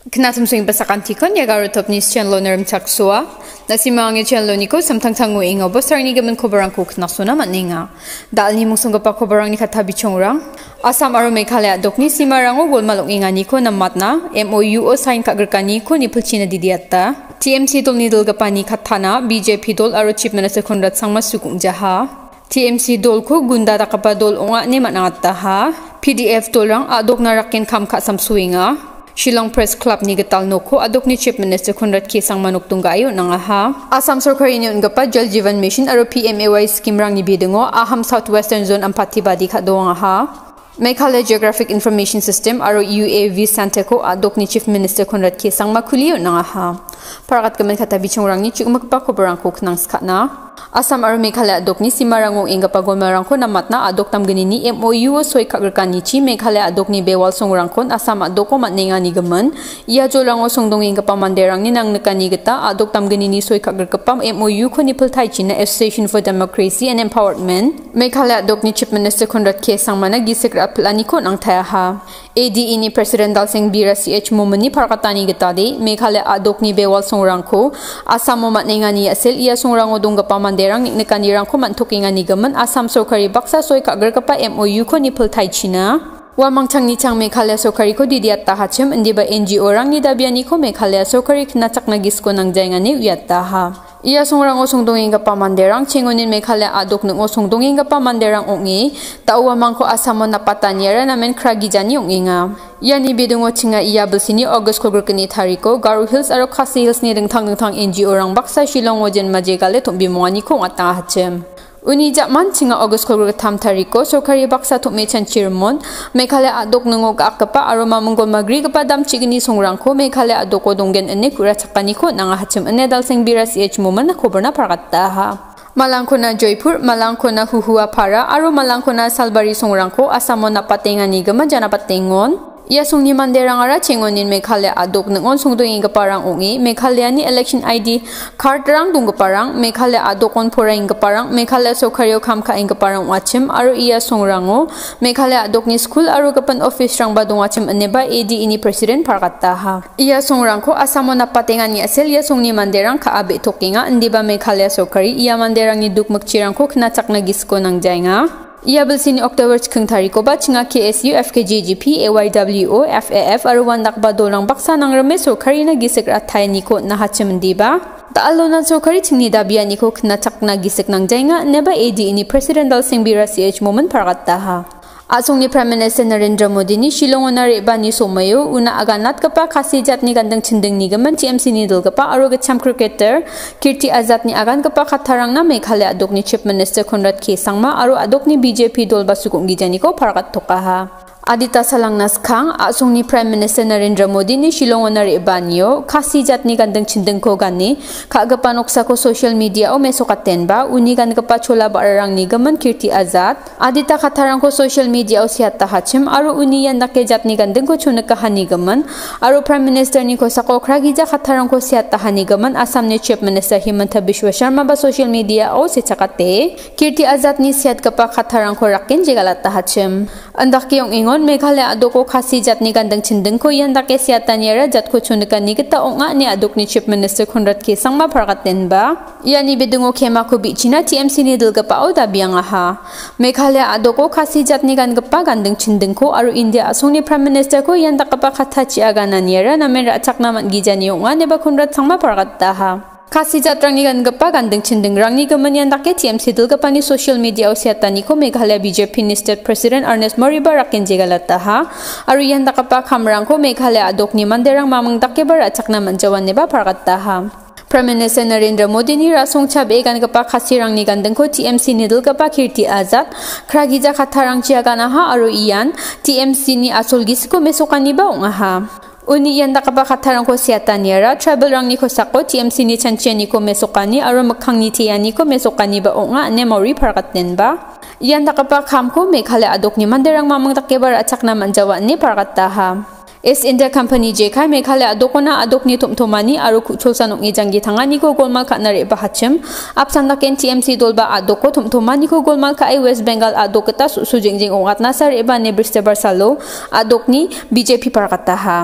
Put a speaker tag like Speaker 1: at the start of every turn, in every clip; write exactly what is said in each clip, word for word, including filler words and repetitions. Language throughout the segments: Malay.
Speaker 1: Knatum swing basakantikon ya garotopnews channel nerim taksua nasi mangi channel niko samtang tangu inga bosar ni gamen kobarang ko knasuna maninga dal ni musung gapa kobarang ni kata bichongrang Asam aro Meghalaya dokni simarango golmalok inga niko namatna M O U o sign kagerkani ko nipulchina didiatta T M C dol ni dol gapani Kattana B J P dol aro Chief Minister Conrad sangma sukung jaha T M C dol ko Gunda Dakapa dol onga ni matngat ha P D F dolrang a dokna Rake Kam Ka samsuinga Shillong Press Club ni gatal noko adok ni Chief Minister Conrad kisang manuk tunggayo nang aha Assam Sarkar Union gapa Jal Jeevan Mission aro P M A Y scheme rang ni bidengo aham Southwestern Zone ampati badi khadong aha Meghalaya Geographic Information System aro U A V Center ko adok ni Chief Minister Conrad kisang makuliyo nang aha parakat kamen kata bichong rang ni chuk makpa ko barang ko knang skatna Assam aro Meghalaya adok ni simarango inga pagolmarang ko namatna adok tamgani ni M O U o soy kagerkani chi Meghalaya adok ni bewal songrang kon Assam adok ko matninga ni gaman iya jolango songdong inga pamanderang ni nang nakani gata adok tamgani ni soy kagerkapam M O U ko nipul tai chi na Association for Democracy and Empowerment Meghalaya adok ni Chief Minister Conrad kisang mana gisik rapilani ko nang tayaha A D ini President Dalseng Bira C H Momani parakatani gata de Meghalaya adok ni bewal songrang ko Assam mo matninga ni asel iya songrang odong gapaman derang ni kanirang ko mantukinga ni gaman Assam Sarkari baksa soy kagar kapa M O U ko nipul tai china wa mangchang ni chang Meghalaya Sarkari ko didiatta hachem indiba N G O rang ni dabiani ko Meghalaya Sarkari knachak nagis ko nang jaynga ni uyatta ha iya songrang o songdonging gapa manderang chengonin Meghalaya adok nung o songdonging gapa manderang ongi tauwa mangko Assam mo napatanyara namen kragijani onginga Yani bidungo chinga iya bulsini August kogurkani tariko Garo Hills aro Khasi Hills ni dengtang dengtang N G O rang baksa Shillong ojen majegale tumbi mwani ko ngata hachem Uni jakman chinga August kogurk tam tariko Sarkari baksa tumme chanchirmon Meghalaya adok nungo gaakapa aro mamungol magri gapa dam chigini songrang ko Meghalaya adok ko donggen ene kura chakani ko nanga hachem ene Dalseng Bira C H Moman na koberna parakatta ha Malangkona Joypur, Malangkona Huhua Para, aro Malangkona Salbari songrangko Assam na patenga ni gama jana patengon. Ia song ni manderang ara chengonin Meghalaya adok nengon songdong inga parang ongi Meghalaya ni election I D card rang dung parang Meghalaya adokon pora inga parang Meghalaya Sarkari Kam Ka inga parang wachem aro ia songrango Meghalaya adok ni school aro kapan office rang badong wachem aneba A D ini president parakatta ha ia songrangko Assam na patenga ni asel ia song ni manderang ka abe tokinga andiba Meghalaya Sarkari ia manderang ni duk makchirang ko knachak nagis ko nang jaynga Ia bulsini October chikeng tariko ba chinga K S U F K J G P A Y W O F A F aro wandak ba dolang baksa nang rame Sarkari na gisik atay niko na hachem diba Taalo na Sarkari chingni dabiya niko knachak na gisik nang jaynga neba A D ini President Dalseng Bira C H Moman parakatta ha Asong ni Prime Minister Narendra Modi ni Shillong na reba ni somayo una aganat kapa Khasi jat ni gandang chindeng ni gaman T M C ni dal kapa aro gacham cricketer Kirti Azat ni agan kapa khatharang na Meghalaya adok ni Chief Minister Conrad kisangma aro adok ni B J P dol basukong gijani ko parakat tokaha Adita salang naskang asong ni Prime Minister Narendra Modi ni Shillong na reba niyo Khasi jat ni gandang chindeng ko gani kaagapan oksa ko social media o mesokaten ba uni gan kapa chola bararang ni gaman Kirti Azat Adita khatharang ko social media o siyata hachem aro uni yan nake jat ni gandeng ko chunaka hani gaman aro Prime Minister ni ko sako kragija khatharang ko siyata hani gaman Assam ni Chief Minister Himanta Biswa Sharma ba social media o si chakate Kirti Azat ni siyat kapa khatharang ko rakin jigalata hachem andak kiyong ingon Meghalaya adok ko Khasi jat ni gandang chindeng ko yan dake siyata niyara jat ko chunaka ni kita onga ni adok ni Chief Minister Conrad kisang ma parakaten ba yani bidungo kema ko bichina T M C ni dil gapa o dabiyang aha Meghalaya adok ko Khasi jat ni gan gapa gandang chindeng ko aro India asong ni Prime Minister ko yan dakapa khathachi agana niyara namen rachak naman gijani onga neba Conrad sang ma parakatta ha Khasi jat rang ni gan gapa gandeng chindeng rang ni gaman yan dake T M C dil gapa ni social media o siyata ni ko Meghalaya B J P ni State President Ernest Moriba rakin jigalata ha aro yan dakapa kamrang ko Meghalaya adok ni manderang mamang dake ba rachak naman jawan neba parakatta ha Prime Minister Narendra Modi ni rasong chabe gan gapa Khasi rang ni gandeng ko T M C ni dil gapa Kirti Azat kragija khatharang chiagana ha aro iyan T M C ni asol gisiko mesokani ba onga ha Uni yan dakapa khatharang ko siyata niyara tribal rang ni ko sako T M C ni chancheni ko mesokani aro makhang ni tiyani ko mesokani ba onga ne mori parakaten ba yan dakapa kham ko Meghalaya adok ni manderang mamang takebar achak na manjawa ni parakatta ha East India Company J K Meghalaya adokona adok ni tumtomani aro kuchulsanok ni jangi thangani ko golmal khatna re ba hachem apsanda ken T M C dolba adok ko tumtomani ko golmal ka ai West Bengal adok ta su jingjing ongat na sar eba ne bristebar salo adok ni B J P parakatta ha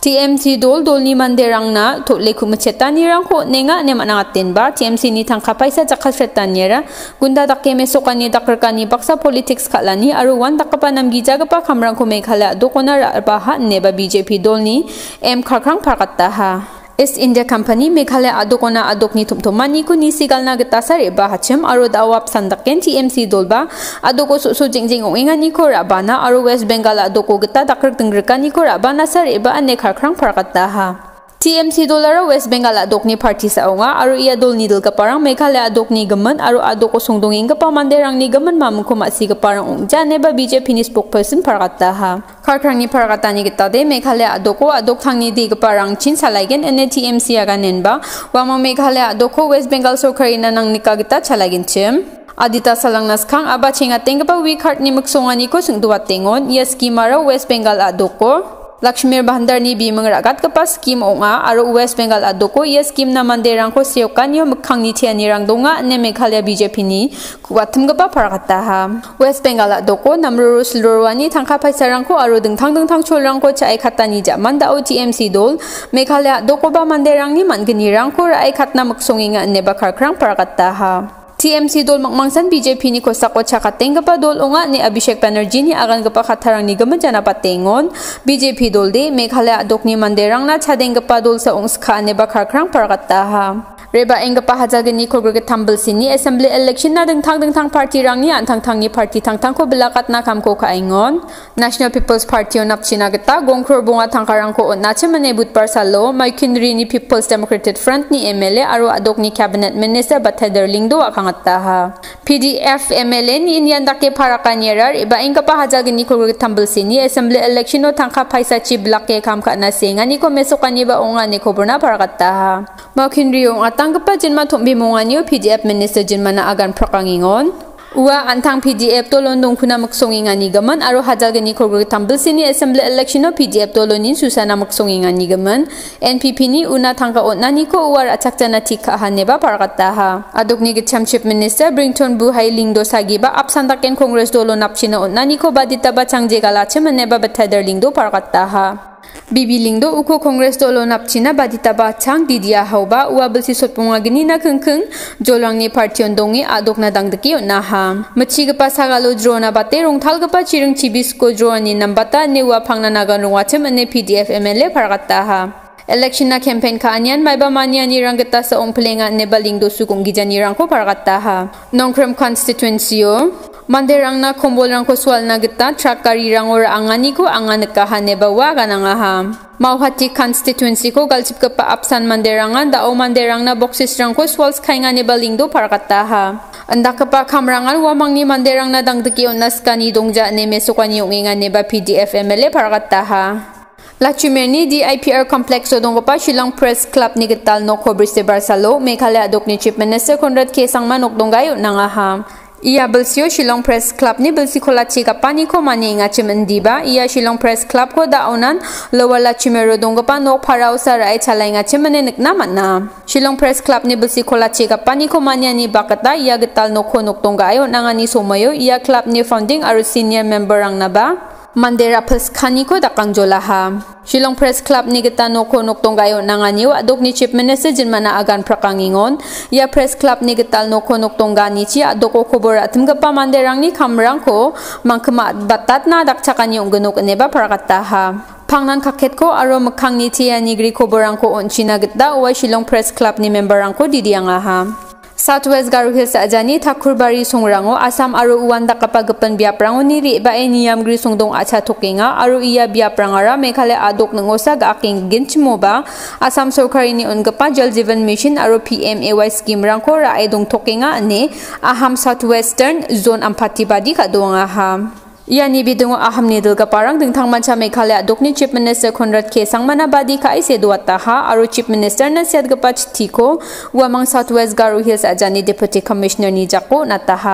Speaker 1: T M C dol dol ni manderang na to leku macetani rang ko nenga ne manangatin ba T M C ni tangka paisa jakal fretanyera gunda dakke mesokani dakrkani baksa politics khalani aru wan dakapa namgi jagapa khamrang ko mekhala dokona baha neba B J P dol ni em kharkrang parkatta ha East India Company Meghalaya adokona adokni thumthomani ko ni sigalna gata sare ba hachim aro dawap sandaken T M C dolba adoko su su jingjing ongenga ni ko rabana aro West Bengal adoko gata dakrak tingrikani ko rabana sare ba ane kharkrang parkatta ha T M C dollar West Bengal adokni party sa onga aro iya dol nidul ka parang Meghalaya adokni gaman aro adoko sungdonging ka pamanderang ni gaman mamko masi ka parang ongja neba B J P ni spokesperson parkatta ha Kharkrang ni parkata ni kita de Meghalaya adoko adok thangni di ka parang chin salaigen ene T M C aga nenba wama Meghalaya adoko West Bengal sorkari na nang nika kita chalagin chim Adita salang naskang aba chinga tengba week heart ni muksongani ko sungduwa tengon iya skimara West Bengal adoko Lakshmir Bandar ni bimang ragat kapas skim onga aro West Bengal adoko iya skim na manderang ko siyokan yo mukhang ni tiani rang donga ne Meghalaya B J P ni kuwatum gapa parkata ha West Bengal adoko namruru slurwani thangka paisarang ko aro dingthang dingthang cholrang ko chai khatani jaman da o T M C dol Meghalaya adoko ba manderang ni mangini rang ko rai khatna muksonginga ne ba kharkrang parkata ha T M C dol makmangsan B J P ni ko sako chakateng gapa dol onga ni Abhishek Banerjee ni agan gapa khatharang ni gama jana patengon B J P dol de Meghalaya adokni manderang na chadeng gapa dol sa ongskha ne ba kharkrang parkatta ha Reba enga pa hajagani ko gurge tambal sini assembly election na dingthang dingthang party rang ni anthang thang ni party thang thang ko bilakat na kam ko kaingon National People's Party on apchina gata gongkhor bunga thangkarang ko on nachamane budpar salo Maikinri ni People's Democratic Front ni M L A aro adok ni cabinet minister Batheder Lingdo akangatta ha P D F M L A ni Indian dake parakanyerar iba enga pa hajagani ko gurge tambal sini assembly election no thangka phaisa chi Rake Kam Ka na sengani ko mesokani ba onga ni kobrna parakatta ha Maikinri ong Tanggapa jinma thombi monganyo P D F minister jinma na agan prakangingon Uwa antang P D F tolon dongkhuna muksongingani gaman aro hajalgani korgo tambal sini assembly election no P D F tolonin susana muksongingani gaman N P P ni una thangka onnani ko uwar achakjana thikha haneba parkatta ha adokni gicham chief minister Brington Buhai Lingdo sagiba apsandaken congress dolon apchina onnani ko badita ba changje gala chemaneba Batheder Lingdo parkatta ha Bibi Lingdo uko Congress dolo napchina badita ba chang didia hauba uabalsi sotpunga gini na kengkeng jolang ni partion dongi adokna dangdaki na ha machi gapa sagalo drona bate rongthal gapa chiring chibis ko droni nambata newa phangna nagan rongwachem ane P D F M L A pargatta ha Election na campaign ka anyan maiba mania ni ranggata sa ongplenga ne balingdo sukong gijani rangko pargatta ha Nongkrem constituency yo Manderang na kombolrang ko swal na gita trakari rang or angani ko anganaka haneba wa gananga ha Mauhati constituency ko galchip ka pa apsan manderangan da o manderang na boxes rang ko swals khainga ne balingdo parkatta ha anda ka pa khamrangan wamang ni manderang na dangdaki onaskani dongja ne mesokani ongenga ne ba P D F M L A parkatta ha Lachimeni di I P R complex so dongpa Shillong Press Club ni gital no kobris de Barsalo Meghalaya adokni chief minister Conrad kesangma nok donggayo nanga ha Ia belsio Shillong Press Club ni belsi kholachi ka pani ko mani nga chimendiba ia Shillong Press Club ko daonan lower lachimero dongpa nok pharau sarai chalai nga chimene nikna manna Shillong Press Club ni belsi kholachi ka pani ko mani ni bakata ia gital nok khonok donggayo nangani somayo ia club ni founding aru senior member ang naba Mandera Pals Khani ko dakang jolaha Shillong Press Club ni gita no ko nok tonggayo nangani wa adok ni chief minister jinmana agan prakangingon ya press club ni gital no ko nok tonggani chi adoko khobor atim gapa manderang ni khamrang ko mangkma batat na dakchakani onggonok neba parakatta ha Pangnan kaket ko aro makhang ni tia nigri khoborang ko onchina gita wa Shillong Press Club ni memberang ko didianga ha Southwest Garo Hills ajani Thakurbari songrango Assam aro uwanda kapagapan biaprango ni ri ba eniyam gri songdong acha thokenga aro iya biaprangara Meghalaya adok nangosa ga aking ginchmoba Assam sorkari ni ongapa Jal Jeevan Mission aro P M A Y scheme rangko ra ai dong thokenga ane Aham Southwestern Zone ampati badi ka donga ha Yani bidungo aham ni dilga parang dingthang mancha Meghalaya adokni chief minister Conrad kesangmana badi ka ise duata ha aro chief minister na siat gapa chithi ko wamang Southwest Garo Hills ajani deputy commissioner ni jako nataha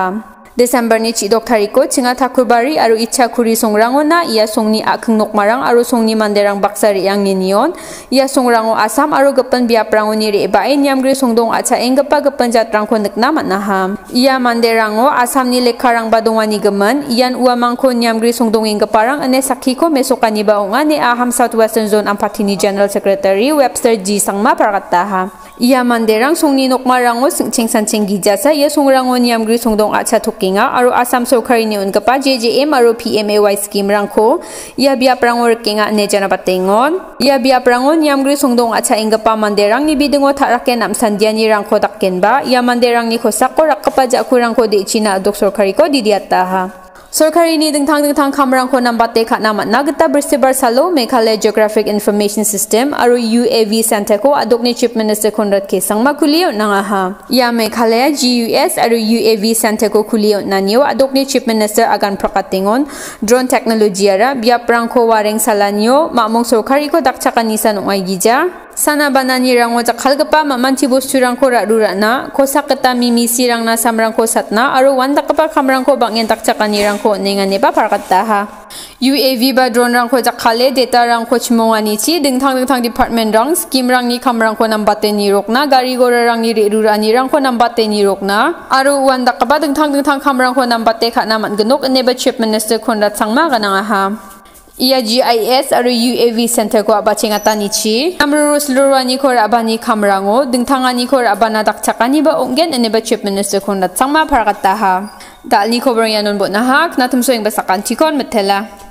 Speaker 1: Desember ni cidok tariko cinga takubari aru icha kuri songrango na ia songni akeng nokmarang aru songni manderang baksari yang ninion ia songrango asam aru gepen biaprango ni rebae nyamgri songdong acha enggapa gepen jatrangko nekna matnaham ia manderango asam ni lekarang badongani gemen ian uamangko nyamgri songdong enggaparang ane sakiko mesokani baonga ne aham Southwestern Zone Ampatini General Secretary Webster G Sangma parakataha ia manderang songni nokmarango singcheng sanceng gijasa ia songrango nyamgri songdong acha kinga aru asam sorkari ni ungkapa J J M aru P M A Y scheme rangko ia biaprango rekinga ne jana patengon ia biaprango nyamgri songdong acha engapa manderang ni bidengo tharake nam sandiani rangko takkenba ia manderang ni khosako rakapa jakku rangko de china dok sorkari ko didiataha Sorkari ni dengtang dengtang kamrang ko nambate khat namat nagata bersebar salo Meghalaya Geographic Information System aru U A V Center ko adokni Chief Minister Conrad ke sangma kuliyo nangaha ya Meghalaya G U S aru U A V Center ko kuliyo nanyo adokni Chief Minister agan prakatingon drone technology ara biaprang ko wareng salanyo mamong sorkari ko dakchakanisan ungai gija sana banani rango jakhalgapa mamanchi bosturang ko rarurana kosakata mimi sirang na samrang ko satna aru wandakapa kamrang ko bangyen takchakani rang ko nengane ba parkataha U A V ba drone rang ko jakhale data rang ko chmongani chi dingthang dingthang department rang scheme rang ni kamrang ko nambate ni rokna gari gora rang ni rurani rang ko nambate ni rokna aru wandakapa dingthang dingthang kamrang ko nambate khana man gnok neba Chief Minister Conrad sangma ganangaha ia G I S aru U A V Center ko abachengatani chi amrurus lurani ko abani kamrango dingthangani ko abana dakchakani ba ongen eneba Chief Minister Conrad sangma parakataha dalni ko beryanon bonaha knatum soeng basakan chikon metela